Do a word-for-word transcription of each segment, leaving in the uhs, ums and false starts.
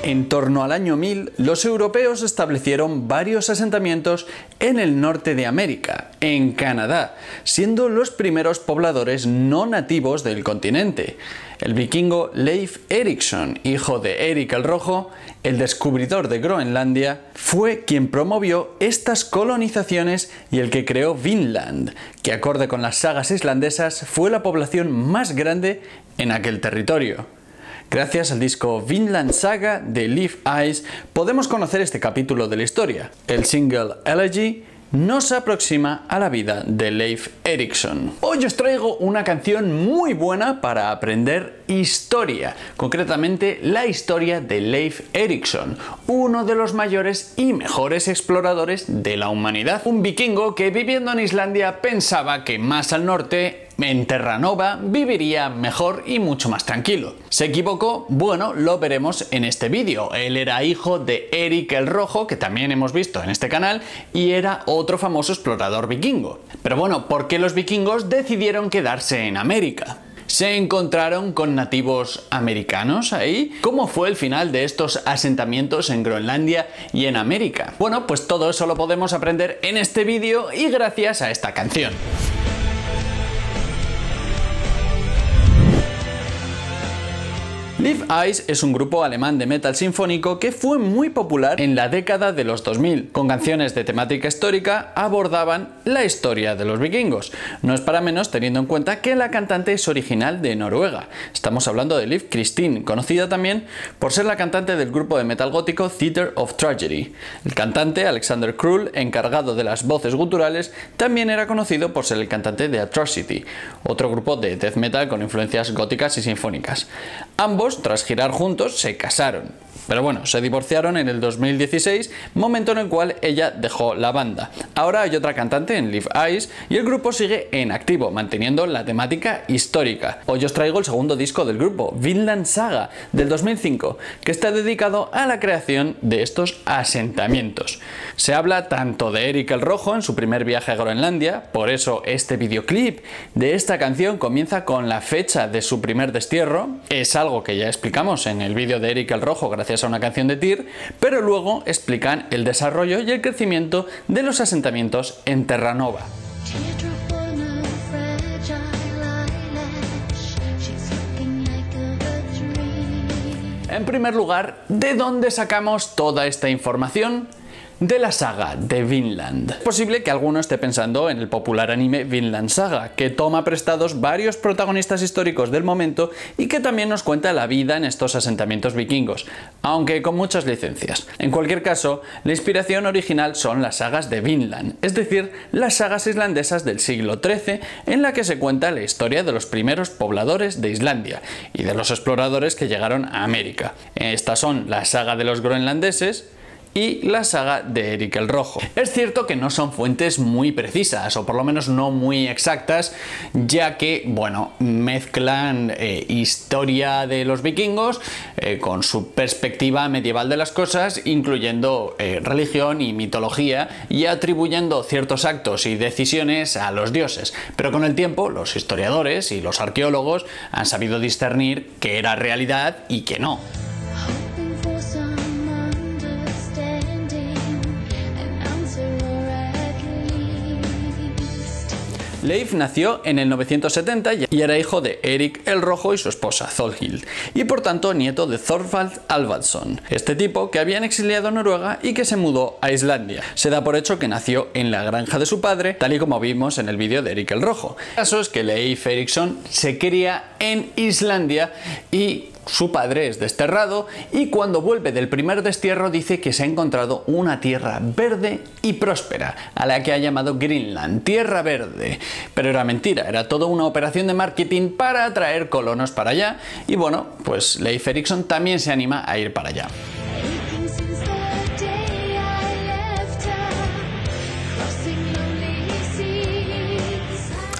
En torno al año mil, los europeos establecieron varios asentamientos en el norte de América, en Canadá, siendo los primeros pobladores no nativos del continente. El vikingo Leif Erikson, hijo de Erik el Rojo, el descubridor de Groenlandia, fue quien promovió estas colonizaciones y el que creó Vinland, que acorde con las sagas islandesas fue la población más grande en aquel territorio. Gracias al disco Vinland Saga de Leif Ice podemos conocer este capítulo de la historia. El single Elegy nos aproxima a la vida de Leif Erikson. Hoy os traigo una canción muy buena para aprender historia, concretamente la historia de Leif Erikson, uno de los mayores y mejores exploradores de la humanidad. Un vikingo que viviendo en Islandia pensaba que más al norte, en Terranova, viviría mejor y mucho más tranquilo. ¿Se equivocó? Bueno, lo veremos en este vídeo. Él era hijo de Erik el Rojo, que también hemos visto en este canal, y era otro famoso explorador vikingo. Pero bueno, ¿por qué los vikingos decidieron quedarse en América? ¿Se encontraron con nativos americanos ahí? ¿Cómo fue el final de estos asentamientos en Groenlandia y en América? Bueno, pues todo eso lo podemos aprender en este vídeo y gracias a esta canción. Leif Ice es un grupo alemán de metal sinfónico que fue muy popular en la década de los dos mil. Con canciones de temática histórica abordaban la historia de los vikingos. No es para menos teniendo en cuenta que la cantante es original de Noruega. Estamos hablando de Liv Kristine, conocida también por ser la cantante del grupo de metal gótico Theatre of Tragedy. El cantante Alexander Krull, encargado de las voces guturales, también era conocido por ser el cantante de Atrocity, otro grupo de death metal con influencias góticas y sinfónicas. Ambos, tras girar juntos, se casaron. Pero bueno, se divorciaron en el dos mil dieciséis, momento en el cual ella dejó la banda. Ahora hay otra cantante en Leif Ice y el grupo sigue en activo, manteniendo la temática histórica. Hoy os traigo el segundo disco del grupo, Vinland Saga, del dos mil cinco, que está dedicado a la creación de estos asentamientos. Se habla tanto de Erik el Rojo en su primer viaje a Groenlandia, por eso este videoclip de esta canción comienza con la fecha de su primer destierro. Es algo que ya explicamos en el vídeo de Erik el Rojo gracias a una canción de Tyr, pero luego explican el desarrollo y el crecimiento de los asentamientos en Terranova. En primer lugar, ¿de dónde sacamos toda esta información? De la saga de Vinland. Es posible que alguno esté pensando en el popular anime Vinland Saga, que toma prestados varios protagonistas históricos del momento y que también nos cuenta la vida en estos asentamientos vikingos, aunque con muchas licencias. En cualquier caso, la inspiración original son las sagas de Vinland, es decir, las sagas islandesas del siglo trece, en la que se cuenta la historia de los primeros pobladores de Islandia y de los exploradores que llegaron a América. Estas son la saga de los groenlandeses y la saga de Erik el Rojo. Es cierto que no son fuentes muy precisas, o por lo menos no muy exactas, ya que, bueno, mezclan eh, historia de los vikingos eh, con su perspectiva medieval de las cosas, incluyendo eh, religión y mitología, y atribuyendo ciertos actos y decisiones a los dioses. Pero con el tiempo, los historiadores y los arqueólogos han sabido discernir qué era realidad y qué no. Leif nació en el novecientos setenta y era hijo de Erik el Rojo y su esposa Thorhild, y por tanto nieto de Thorvald Alvarsson, este tipo que habían exiliado a Noruega y que se mudó a Islandia. Se da por hecho que nació en la granja de su padre, tal y como vimos en el vídeo de Erik el Rojo. El caso es que Leif Erikson se cría en Islandia y su padre es desterrado, y cuando vuelve del primer destierro dice que se ha encontrado una tierra verde y próspera, a la que ha llamado Greenland, tierra verde. Pero era mentira, era toda una operación de marketing para atraer colonos para allá, y bueno, pues Leif Erikson también se anima a ir para allá.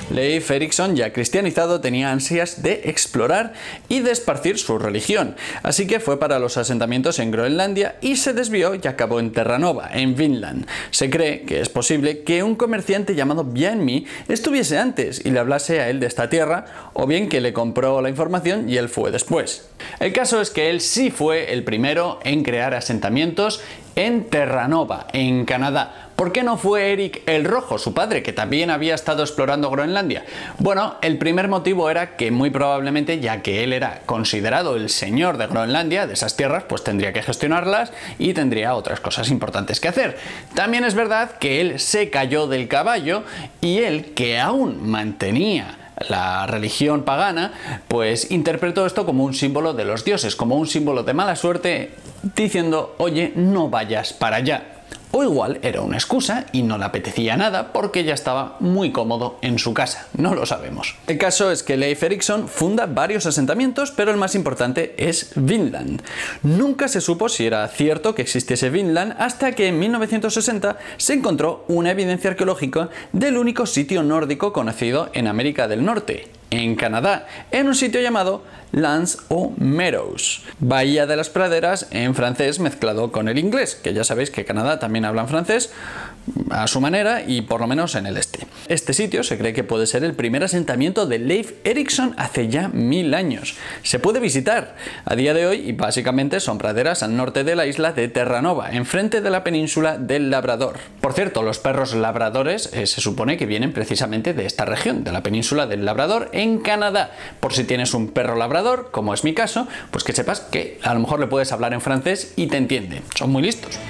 Leif Erikson, ya cristianizado, tenía ansias de explorar y de esparcir su religión, así que fue para los asentamientos en Groenlandia y se desvió y acabó en Terranova, en Vinland. Se cree que es posible que un comerciante llamado Bjarni estuviese antes y le hablase a él de esta tierra, o bien que le compró la información y él fue después. El caso es que él sí fue el primero en crear asentamientos en Terranova, en Canadá. ¿Por qué no fue Eric el Rojo, su padre, que también había estado explorando Groenlandia? Bueno, el primer motivo era que muy probablemente, ya que él era considerado el señor de Groenlandia, de esas tierras, pues tendría que gestionarlas y tendría otras cosas importantes que hacer. También es verdad que él se cayó del caballo y él, que aún mantenía la religión pagana, pues interpretó esto como un símbolo de los dioses, como un símbolo de mala suerte, diciendo, oye, no vayas para allá. O igual era una excusa y no le apetecía nada porque ya estaba muy cómodo en su casa, no lo sabemos. El caso es que Leif Erikson funda varios asentamientos, pero el más importante es Vinland. Nunca se supo si era cierto que existiese Vinland hasta que en mil novecientos sesenta se encontró una evidencia arqueológica del único sitio nórdico conocido en América del Norte, en Canadá, en un sitio llamado Lands o Meadows, Bahía de las Praderas en francés mezclado con el inglés, que ya sabéis que Canadá también hablan francés a su manera y por lo menos en el este. Este sitio se cree que puede ser el primer asentamiento de Leif Erikson hace ya mil años. Se puede visitar a día de hoy y básicamente son praderas al norte de la isla de Terranova, enfrente de la península del Labrador. Por cierto, los perros labradores eh, se supone que vienen precisamente de esta región, de la península del Labrador en Canadá. Por si tienes un perro labrador, como es mi caso, pues que sepas que a lo mejor le puedes hablar en francés y te entiende. Son muy listos.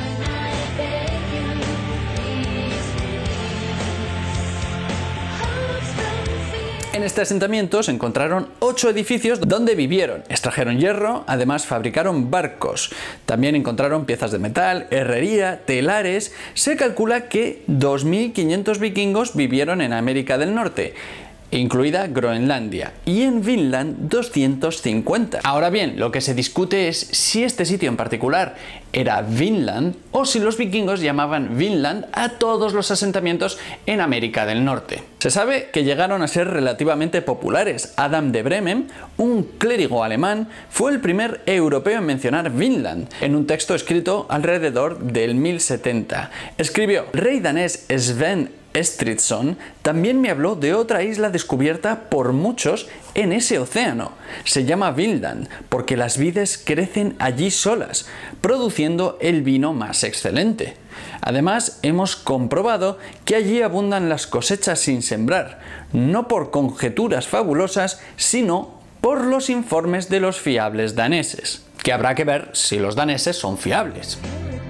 En este asentamiento se encontraron ocho edificios donde vivieron, extrajeron hierro, además fabricaron barcos. También encontraron piezas de metal, herrería, telares. Se calcula que dos mil quinientos vikingos vivieron en América del Norte, incluida Groenlandia, y en Vinland doscientos cincuenta. Ahora bien, lo que se discute es si este sitio en particular era Vinland o si los vikingos llamaban Vinland a todos los asentamientos en América del Norte. Se sabe que llegaron a ser relativamente populares. Adam de Bremen, un clérigo alemán, fue el primer europeo en mencionar Vinland en un texto escrito alrededor del mil setenta. Escribió: "El rey danés Sven Estridsson también me habló de otra isla descubierta por muchos en ese océano. Se llama Vinland porque las vides crecen allí solas, produciendo el vino más excelente. Además, hemos comprobado que allí abundan las cosechas sin sembrar, no por conjeturas fabulosas, sino por los informes de los fiables daneses". Que habrá que ver si los daneses son fiables.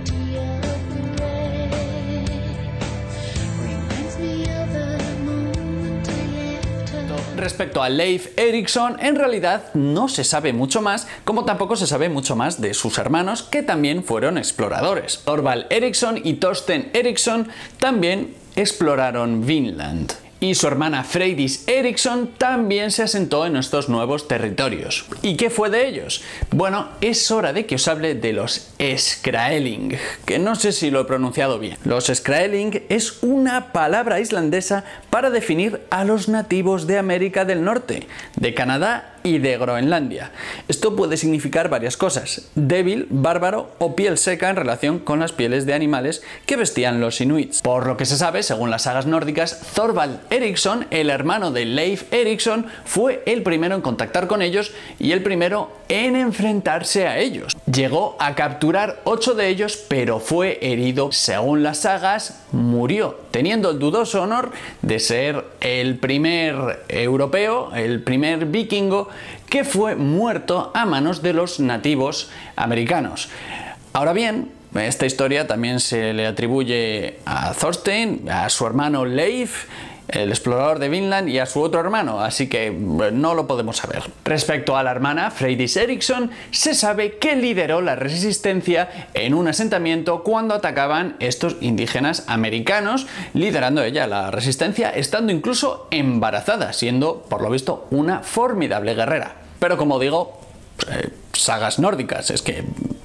Respecto a Leif Erikson, en realidad no se sabe mucho más, como tampoco se sabe mucho más de sus hermanos, que también fueron exploradores. Thorvald Eriksson y Thorsten Eriksson también exploraron Vinland. Y su hermana Freydis Eriksson también se asentó en estos nuevos territorios. ¿Y qué fue de ellos? Bueno, es hora de que os hable de los Skraeling, que no sé si lo he pronunciado bien. Los Skraeling es una palabra islandesa para definir a los nativos de América del Norte, de Canadá y de Groenlandia. Esto puede significar varias cosas: débil, bárbaro o piel seca en relación con las pieles de animales que vestían los inuits. Por lo que se sabe, según las sagas nórdicas, Thorvald Eriksson, el hermano de Leif Erikson, fue el primero en contactar con ellos y el primero en enfrentarse a ellos. Llegó a capturar ocho de ellos, pero fue herido. Según las sagas, murió, teniendo el dudoso honor de ser el primer europeo, el primer vikingo que fue muerto a manos de los nativos americanos. Ahora bien, esta historia también se le atribuye a Thorstein, a su hermano Leif, el explorador de Vinland, y a su otro hermano, así que no lo podemos saber. Respecto a la hermana Freydis Eriksson, se sabe que lideró la resistencia en un asentamiento cuando atacaban estos indígenas americanos, liderando ella la resistencia, estando incluso embarazada, siendo, por lo visto, una formidable guerrera. Pero como digo, eh, sagas nórdicas, es que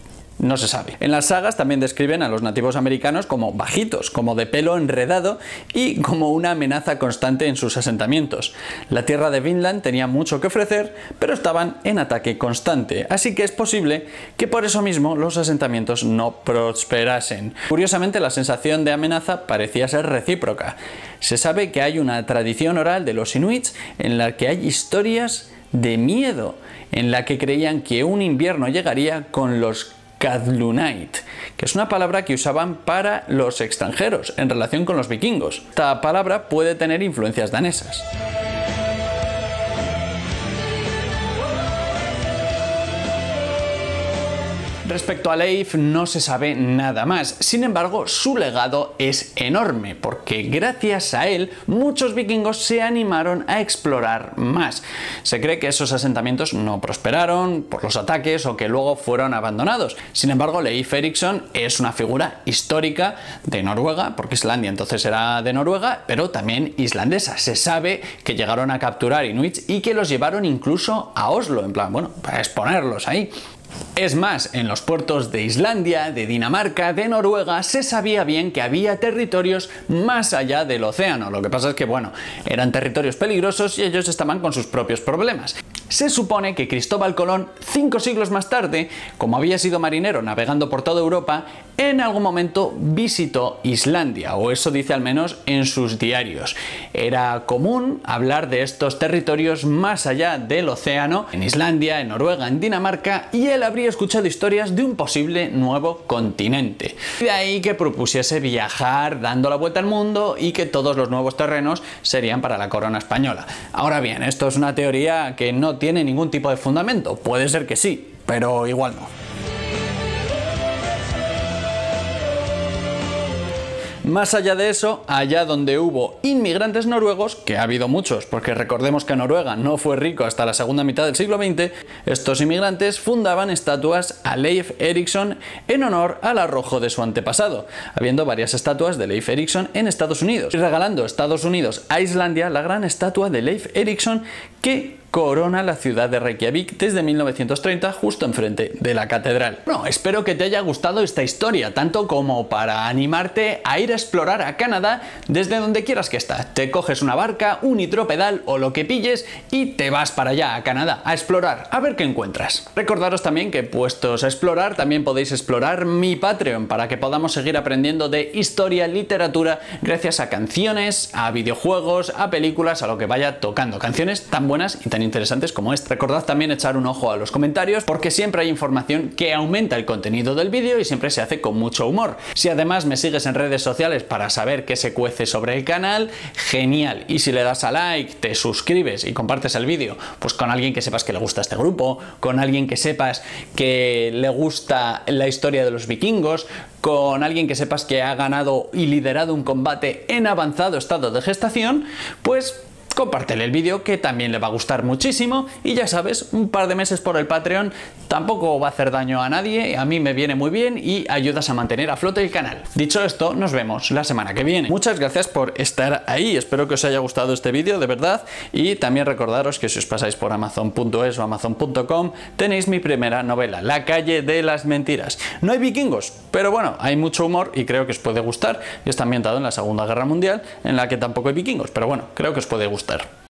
no se sabe. En las sagas también describen a los nativos americanos como bajitos, como de pelo enredado y como una amenaza constante en sus asentamientos. La tierra de Vinland tenía mucho que ofrecer, pero estaban en ataque constante, así que es posible que por eso mismo los asentamientos no prosperasen. Curiosamente, la sensación de amenaza parecía ser recíproca. Se sabe que hay una tradición oral de los inuits en la que hay historias de miedo, en la que creían que un invierno llegaría con los Kadlunait, que es una palabra que usaban para los extranjeros en relación con los vikingos. Esta palabra puede tener influencias danesas. Respecto a Leif no se sabe nada más, sin embargo su legado es enorme porque gracias a él muchos vikingos se animaron a explorar más. Se cree que esos asentamientos no prosperaron por los ataques o que luego fueron abandonados. Sin embargo, Leif Erikson es una figura histórica de Noruega, porque Islandia entonces era de Noruega, pero también islandesa. Se sabe que llegaron a capturar inuits y que los llevaron incluso a Oslo, en plan, bueno, para exponerlos ahí. Es más, en los puertos de Islandia, de Dinamarca, de Noruega, se sabía bien que había territorios más allá del océano. Lo que pasa es que, bueno, eran territorios peligrosos y ellos estaban con sus propios problemas. Se supone que Cristóbal Colón, cinco siglos más tarde, como había sido marinero navegando por toda Europa, en algún momento visitó Islandia, o eso dice al menos en sus diarios. Era común hablar de estos territorios más allá del océano, en Islandia, en Noruega, en Dinamarca, y él habría escuchado historias de un posible nuevo continente. De ahí que propusiese viajar dando la vuelta al mundo y que todos los nuevos terrenos serían para la corona española. Ahora bien, esto es una teoría que no tiene ningún tipo de fundamento. Puede ser que sí, pero igual no. Más allá de eso, allá donde hubo inmigrantes noruegos, que ha habido muchos, porque recordemos que Noruega no fue rico hasta la segunda mitad del siglo veinte, estos inmigrantes fundaban estatuas a Leif Erikson en honor al arrojo de su antepasado, habiendo varias estatuas de Leif Erikson en Estados Unidos, y regalando Estados Unidos a Islandia la gran estatua de Leif Erikson que corona la ciudad de Reykjavik desde mil novecientos treinta, justo enfrente de la catedral. Bueno, espero que te haya gustado esta historia, tanto como para animarte a ir a explorar a Canadá desde donde quieras que estés. Te coges una barca, un hidropedal o lo que pilles y te vas para allá, a Canadá, a explorar, a ver qué encuentras. Recordaros también que, puestos a explorar, también podéis explorar mi Patreon para que podamos seguir aprendiendo de historia, literatura, gracias a canciones, a videojuegos, a películas, a lo que vaya tocando. Canciones tan buenas y tan interesantes como esta. Recordad también echar un ojo a los comentarios porque siempre hay información que aumenta el contenido del vídeo y siempre se hace con mucho humor. Si además me sigues en redes sociales para saber qué se cuece sobre el canal, genial. Y si le das a like, te suscribes y compartes el vídeo pues con alguien que sepas que le gusta este grupo, con alguien que sepas que le gusta la historia de los vikingos, con alguien que sepas que ha ganado y liderado un combate en avanzado estado de gestación, pues compártele el vídeo que también le va a gustar muchísimo y ya sabes, un par de meses por el Patreon tampoco va a hacer daño a nadie, a mí me viene muy bien y ayudas a mantener a flote el canal. Dicho esto, nos vemos la semana que viene. Muchas gracias por estar ahí, espero que os haya gustado este vídeo de verdad y también recordaros que si os pasáis por amazon punto es o amazon punto com tenéis mi primera novela, La calle de las mentiras. No hay vikingos, pero bueno, hay mucho humor y creo que os puede gustar. Está ambientado en la Segunda Guerra Mundial, en la que tampoco hay vikingos, pero bueno, creo que os puede gustar.